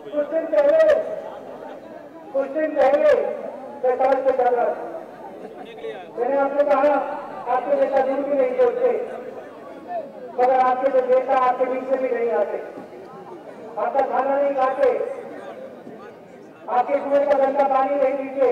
पहले मैं सड़क पे चल रहा था। मैंने आपको कहा आपके नेता दूर भी नहीं सोचते, मगर आपके जो नेता आपके बीच में भी नहीं आते, आपका खाना नहीं खाते, आपके कुएं का गंदा पानी नहीं पीते।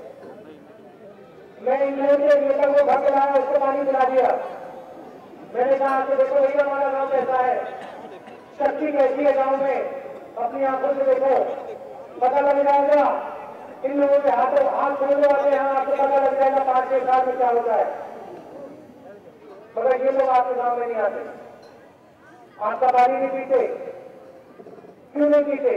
मैं इंग्लैंड के नेता को घर पे लाया, उसको पानी पिला दिया। मैंने कहा कि देखो भैया हमारा गांव कैसा है, शक्ति कैसी है गांव में, अपनी आंखों से देखो, पता लग जाएगा। इन लोगों के हाथ छोड़ने वाले यहाँ आपको पता लग जाएगा 5-6 साल में क्या होता है। मगर ये लोग आपके गांव में नहीं आते, आपका पानी नहीं पीते। क्यों नहीं पीते?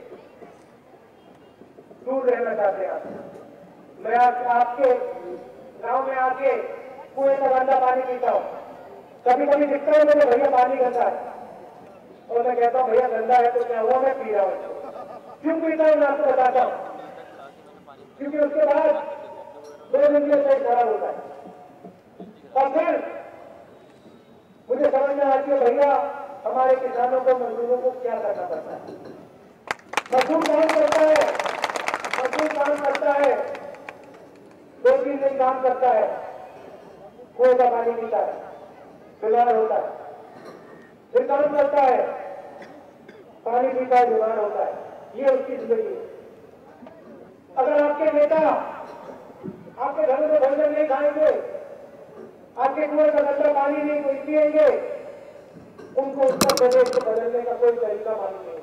दूर रहना चाहते हैं आप। मैं आपके गांव में आके कुएं का गंदा पानी पीता हूँ। कभी कभी दिखता है मुझे भैया पानी गंदा है, और मैं कहता हूँ भैया गंदा है तो क्या हुआ, मैं पी रहा हूँ। क्यों पीता हूँ मैं आपको बताता हूँ। क्योंकि उसके बाद 2 दिन के पेट खराब होता है, और फिर मुझे समझ में आती है भैया हमारे किसानों को, मजदूरों को क्या करना पड़ता है। मजदूर काम करता है, मजदूर काम करता है, 2-3 दिन काम करता है, कुएं का पानी पीता है, बीमार होता है, फिर काम करता है, पानी पीता है, बीमार होता है। ये उसकी जिंदगी है। अगर आपके नेता आपके घर में भोजन नहीं खाएंगे, आपके कुएं का गंदा पानी नहीं पिएंगे, उनको उत्तर प्रदेश को बदलने का कोई तरीका मालूम नहीं।